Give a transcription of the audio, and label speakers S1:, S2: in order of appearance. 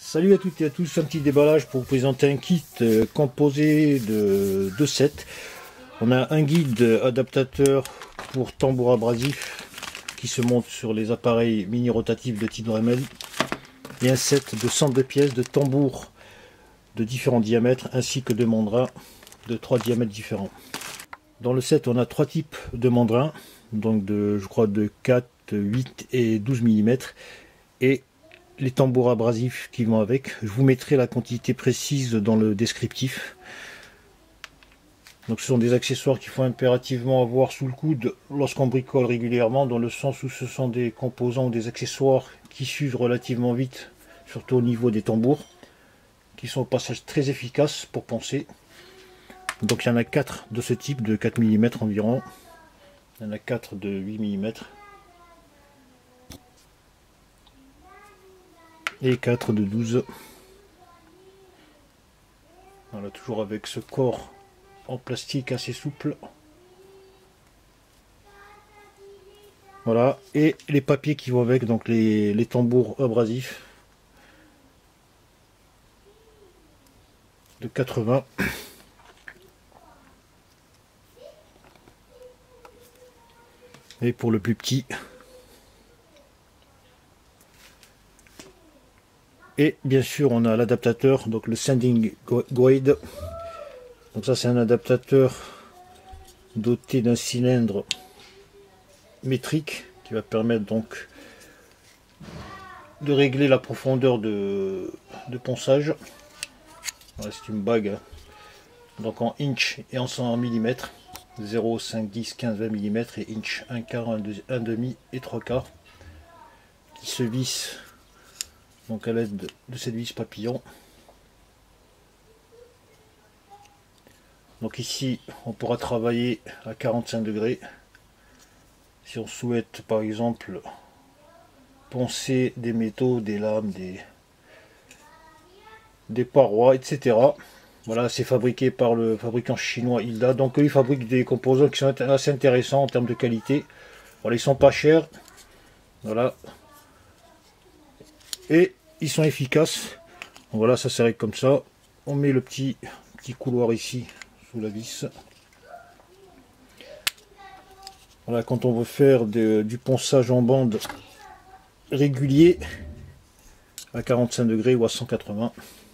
S1: Salut à toutes et à tous, un petit déballage pour vous présenter un kit composé de deux sets. On a un guide adaptateur pour tambour abrasif qui se monte sur les appareils mini rotatifs de type Dremel et un set de 102 pièces de tambour de différents diamètres ainsi que de mandrins de 3 diamètres différents. Dans le set on a 3 types de mandrins, donc je crois de 4, 8 et 12 mm et les tambours abrasifs qui vont avec. Je vous mettrai la quantité précise dans le descriptif. Donc ce sont des accessoires qu'il faut impérativement avoir sous le coude lorsqu'on bricole régulièrement, dans le sens où ce sont des composants ou des accessoires qui s'usent relativement vite, surtout au niveau des tambours, qui sont au passage très efficaces pour poncer. Donc il y en a 4 de ce type, de 4 mm environ. Il y en a 4 de 8 mm. Et 4 de 12. Voilà, toujours avec ce corps en plastique assez souple. Voilà, et les papiers qui vont avec, donc les tambours abrasifs de 80. Et pour le plus petit. Et bien sûr on a l'adaptateur, donc le Sanding Guide. Donc ça c'est un adaptateur doté d'un cylindre métrique qui va permettre donc de régler la profondeur de ponçage. Voilà, c'est une bague donc en inch et en 100 mm, 0, 5, 10, 15, 20 mm et inch, 1 quart, 1 demi et 3 quarts, qui se visse donc à l'aide de cette vis papillon. Donc ici on pourra travailler à 45 degrés si on souhaite par exemple poncer des métaux, des lames, des parois, etc. Voilà, c'est fabriqué par le fabricant chinois Hilda. Donc eux, ils fabriquent des composants qui sont assez intéressants en termes de qualité. Voilà, ils sont pas chers. Voilà. Et ils sont efficaces. Voilà, ça s'arrête comme ça. On met le petit couloir ici sous la vis. Voilà, quand on veut faire du ponçage en bande régulier à 45 degrés ou à 180.